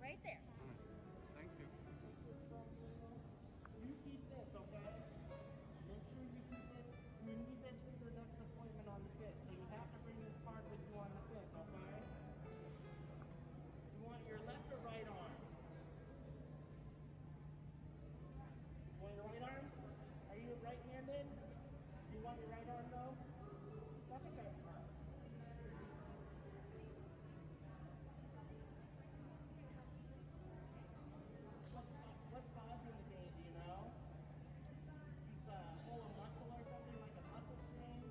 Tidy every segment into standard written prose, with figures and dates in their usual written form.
right there. Thank you. Take this from you. You keep this, okay? Make sure you keep this. You need this for your next appointment on the 5th, so you have to bring this card with you on the 5th, okay? You want your left or right arm? You want your right arm? Are you right-handed? You want your right arm though? That's okay. What's causing the pain, do you know? It's full of muscle or something, like a muscle strain.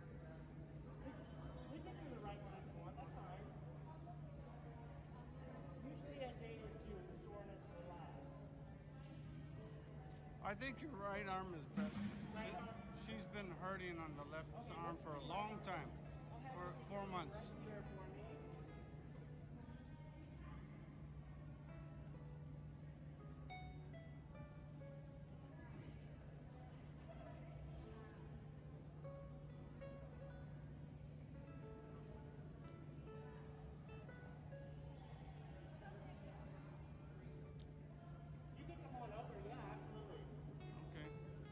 We can do the right one if you want, that's fine. Usually a day or two, the soreness will last. I think your right arm is best. Right arm? She's been hurting on the left arm for a long time, for 4 months. Right here for me. You can come on over, yeah, absolutely. Okay.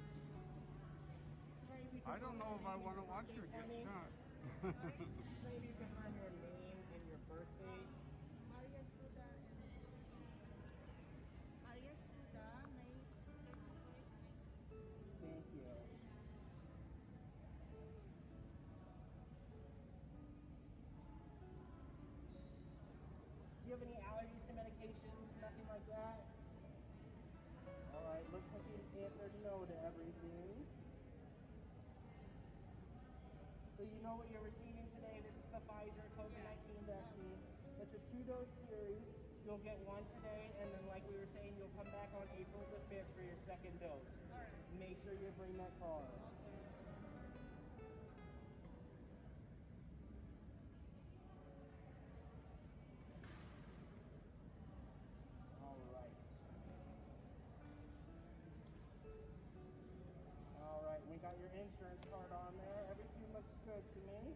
I don't know if I want to watch her get shot. Maybe you can find your name and your birthday. Maria Studa May 31st, 1966. Thank you. Do you have any allergies to medications? Nothing like that? Alright, looks like you answered no to everything. So you know what you're receiving today. This is the Pfizer COVID-19 vaccine. It's a 2-dose series. You'll get one today, and then like we were saying, you'll come back on April the 5th for your second dose. Alright. Make sure you bring that card. Alright, we got your insurance card on there. Everything looks good to me.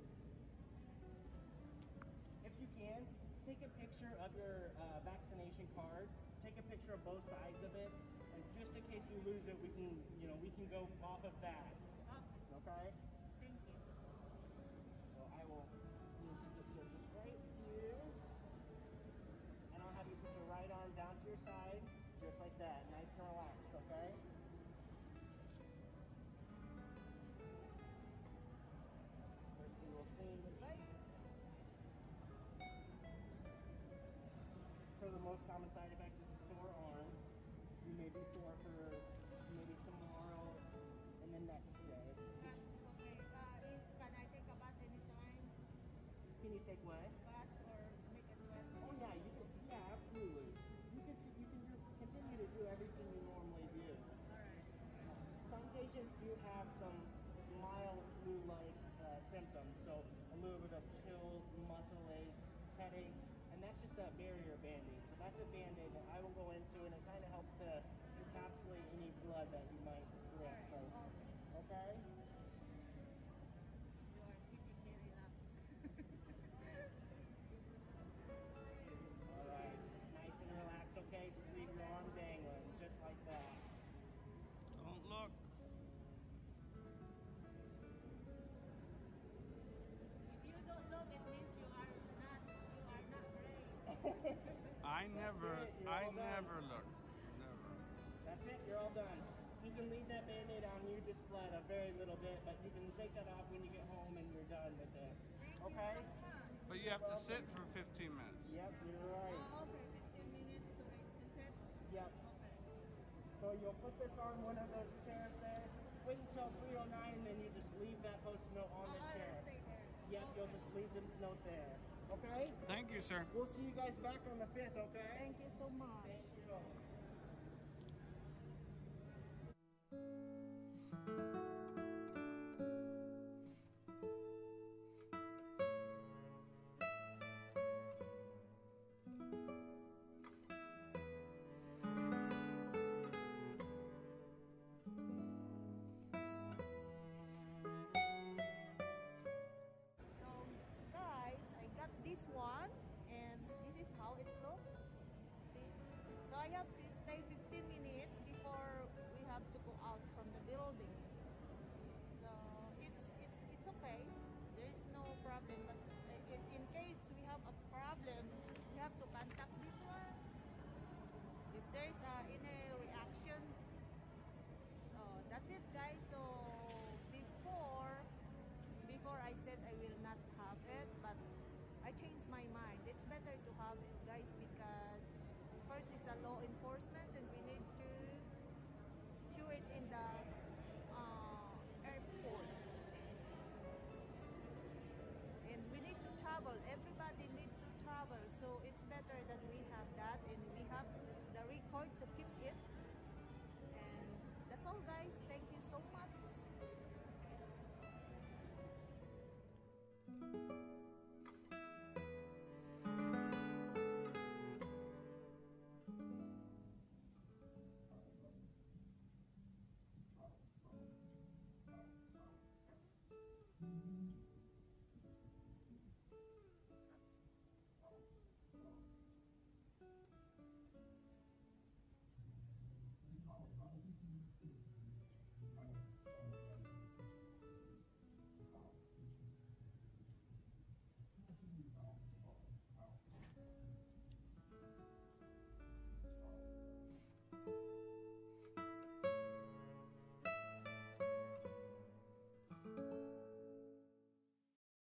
If you can, take a picture of your vaccination card. Take a picture of both sides of it, and just in case you lose it, we can go off of that. Okay? Thank you. So I will need to get you just right here, and I'll have you put your right arm down to your side, just like that, nice and relaxed. Okay? First, we will clean the site. So the most common side effect is a sore arm. You may be sore for maybe tomorrow and the next day. Okay. Can I take a bath anytime? Can you take what? Bath or make it wet? Oh yeah, you can. Yeah, absolutely. You can continue to do everything you normally do. Alright. Some patients do have some mild flu-like symptoms, so a little bit of chills, muscle aches, headaches. And that's just a barrier band-aid. So that's a band-aid that I will go into, and it kind of helps to encapsulate any blood that you might drip. So, okay? You are keeping me relaxed. Alright, nice and relaxed, okay? Just leave your arm dangling, just like that. Don't look. If you don't look, it means you are not brave. I never look. Never. That's it, you're all done. You can leave that band-aid on, you just bled a very little bit, but you can take that off when you get home and you're done with it. Thank Okay? you so much. But you have to sit for 15 minutes. Yep, you're right. Okay, 15 minutes to sit. Yep. Okay. So you'll put this on one of those chairs there, wait until 3:09, and then you just leave that post-it note on the I'll chair. stay there. Yep, Okay. you'll just leave the note there. Okay? Thank you, sir. We'll see you guys back on the 5th, okay? Thank you so much. Thank you. So guys, I got this one, and this is how it looks. problem, you have to contact this one. If there's any reaction, so that's it, guys. So before I said I will not have it, but I changed my mind. It's better to have it, guys, because first it's a law enforcement and we need to show it in the airport. And we need to travel. Everybody need to travel. So it's better that we have that and we have the record to keep it. And that's all, guys. Thank you so much.